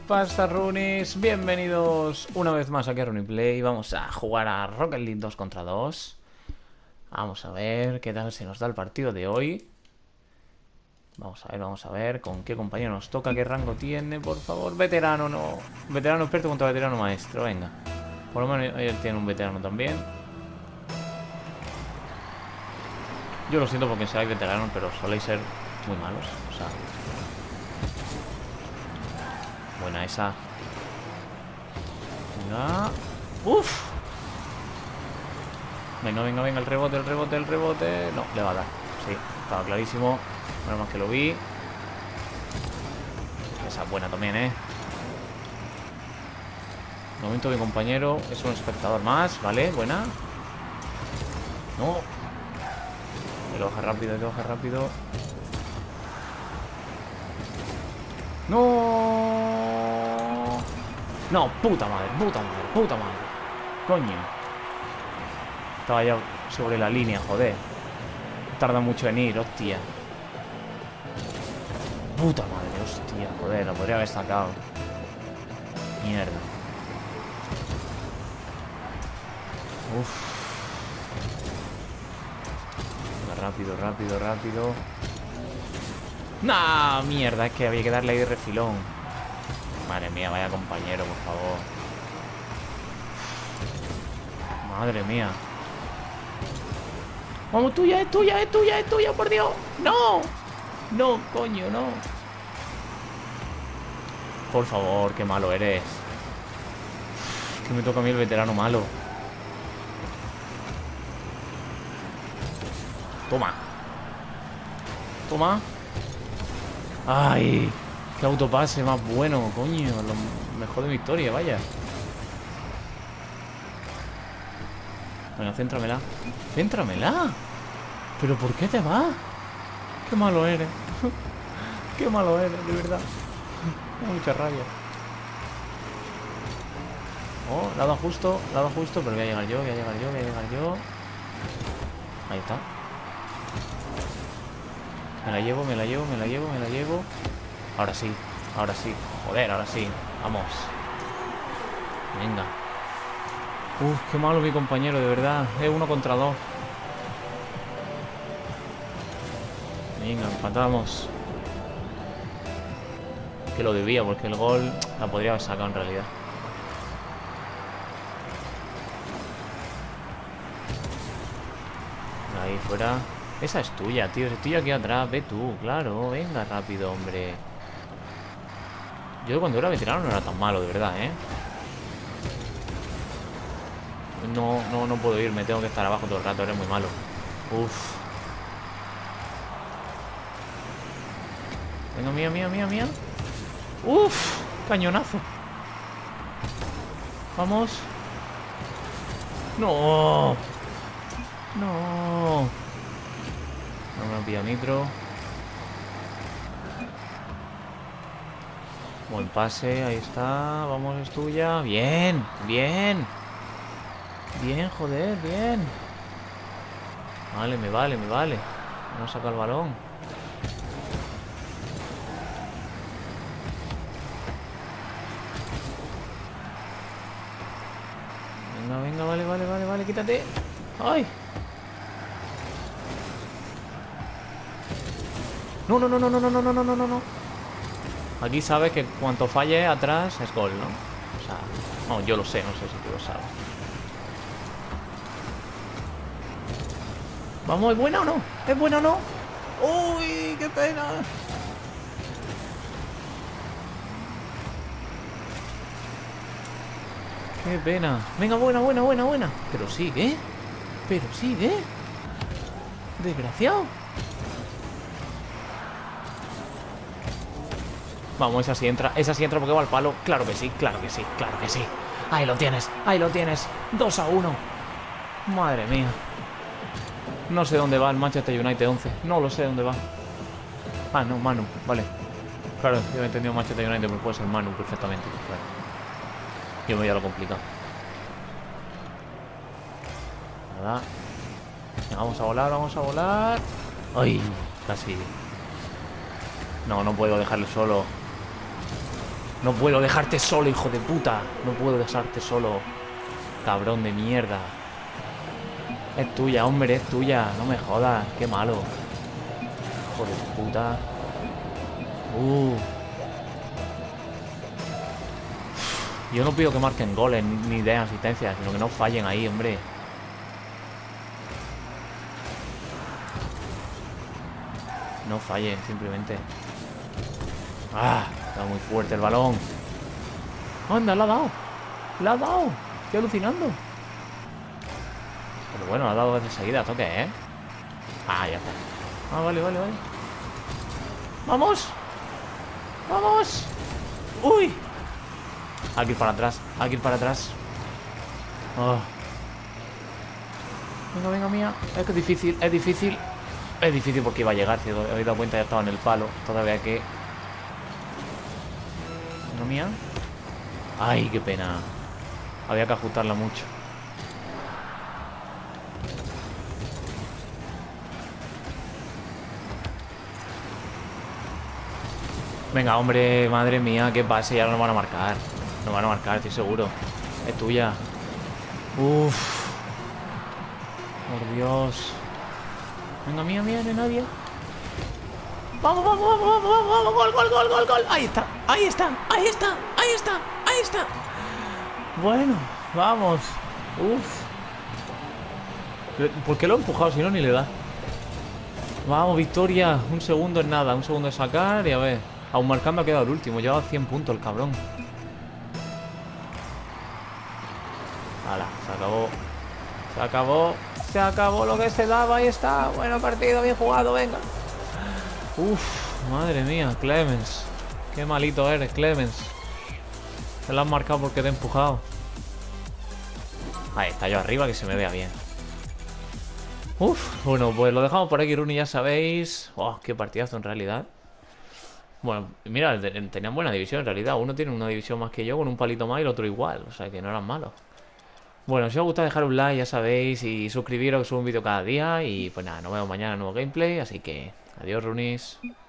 pasa, Runis? Bienvenidos una vez más aquí a Runiplay. Vamos a jugar a Rocket League 2 contra 2. Vamos a ver qué tal se nos da el partido de hoy. Vamos a ver con qué compañero nos toca, qué rango tiene, por favor. Veterano, no. Veterano experto contra veterano maestro, venga. Por lo menos él tiene un veterano también. Yo lo siento porque seáis veteranos, pero soléis ser muy malos. O sea... Buena esa. Venga. ¡Uf! Venga, venga, venga, el rebote, el rebote, el rebote. No, le va a dar. Sí, estaba clarísimo. Menos más que lo vi. Esa es buena también, ¿eh? De momento mi compañero es un espectador más. Vale, buena. No. Hay que bajar rápido, hay que bajar rápido. No. No, puta madre, puta madre, puta madre. Coño. Estaba ya sobre la línea, joder. Tarda mucho en ir, hostia. Puta madre, hostia, joder, lo podría haber sacado. Mierda. Uff. Rápido, rápido, rápido. ¡Nah! Mierda, es que había que darle ahí de refilón. Madre mía, vaya compañero, por favor. Madre mía. Vamos, tuya, es tuya, es tuya, es tuya, por Dios. ¡No! No, coño, no. Por favor, qué malo eres. Que me toca a mí el veterano malo. Toma. Toma. Ay, qué autopase más bueno, coño. Lo mejor de mi historia, vaya. Venga, céntramela. Céntramela. ¿Pero por qué te vas? Qué malo eres. Qué malo eres, de verdad. Me da mucha rabia. Oh, lado justo, pero voy a llegar yo, voy a llegar yo, voy a llegar yo. Ahí está. Me la llevo, me la llevo, me la llevo, me la llevo. Ahora sí, ahora sí. Joder, ahora sí. Vamos. Venga. Uf, qué malo mi compañero, de verdad. Es 1 contra 2. Venga, empatamos. Que lo debía, porque el gol la podría haber sacado en realidad. Ahí fuera. Esa es tuya, tío. Estoy aquí atrás. Ve tú, claro. Venga, rápido, hombre. Yo cuando era veterano no era tan malo, de verdad, ¿eh? No puedo irme. Tengo que estar abajo todo el rato. Eres muy malo. Uf. Venga, mía, mía, mía, mía. Uf. Cañonazo. Vamos. No. No. No me pilla nitro. Buen pase, ahí está. Vamos, es tuya. Bien, bien. Bien, joder, bien. Vale, me vale, me vale. No saca el balón. Venga, venga, vale, vale, vale, vale, quítate. ¡Ay! No, no, no, no, no, no, no, no, no, no, no. Aquí sabes que cuanto falle atrás es gol, ¿no? O sea, no, yo lo sé, no sé si tú lo sabes. Vamos, ¿es buena o no? ¿Es buena o no? ¡Uy, qué pena! ¡Qué pena! Venga, buena, buena, buena, buena. Pero sigue. Pero sigue. Desgraciado. Vamos, esa sí entra porque va al palo. Claro que sí, claro que sí, claro que sí. Ahí lo tienes, ahí lo tienes. 2-1. Madre mía. No sé dónde va el Manchester United 11. No lo sé dónde va. Ah, no, Manu, vale. Claro, yo he entendido Manchester United, pero puede ser Manu perfectamente. Claro. Yo me voy a lo complicado. Nada. Vamos a volar, vamos a volar. ¡Ay! Casi. No, no puedo dejarle solo. No puedo dejarte solo, hijo de puta. No puedo dejarte solo. Cabrón de mierda. Es tuya, hombre, es tuya. No me jodas, qué malo. Hijo de puta. Yo no pido que marquen goles ni den asistencias, sino que no fallen ahí, hombre. No fallen, simplemente. ¡Ah! Está muy fuerte el balón. ¡Anda, la ha dado! ¡La ha dado! Estoy alucinando. Pero bueno, la ha dado de seguida. ¿Toque, eh? Ah, ya está. Ah, vale, vale, vale. ¡Vamos! ¡Vamos! ¡Uy! Hay que ir para atrás. Hay que ir para atrás. Oh. Venga, venga, mía. Es que es difícil, es difícil. Es difícil porque iba a llegar. Si os habéis dado cuenta, ya estaba en el palo. Todavía que... Venga, mía. Ay, qué pena. Había que ajustarla mucho. Venga, hombre, madre mía, qué pase. Ya no nos van a marcar. Nos van a marcar, estoy seguro. Es tuya. Uff. Por Dios. Venga, mía, mía, no hay nadie. Vamos, vamos, vamos, vamos, vamos, vamos. Gol, gol, gol, gol, gol. Ahí está, ahí está, ahí está, ahí está, ahí está. Bueno, vamos. Uff. ¿Por qué lo he empujado si no ni le da? Vamos, victoria. Un segundo es nada, un segundo es sacar y a ver. Aún marcando ha quedado el último. Lleva 100 puntos el cabrón. Hala, se acabó. Se acabó. Se acabó lo que se daba. Ahí está. Bueno partido, bien jugado, venga. Uf, madre mía, Clemens. Qué malito eres, Clemens. Te lo has marcado porque te he empujado. Ahí está, yo arriba, que se me vea bien. Uf, bueno, pues lo dejamos por aquí, Rooney, ya sabéis. Oh, qué partidazo en realidad. Bueno, mira, tenían buena división en realidad. Uno tiene una división más que yo, con un palito más, y el otro igual. O sea que no eran malos. Bueno, si os gusta dejar un like, ya sabéis, y suscribiros, que subo un vídeo cada día. Y pues nada, nos vemos mañana en un nuevo gameplay. Así que adiós, Runis.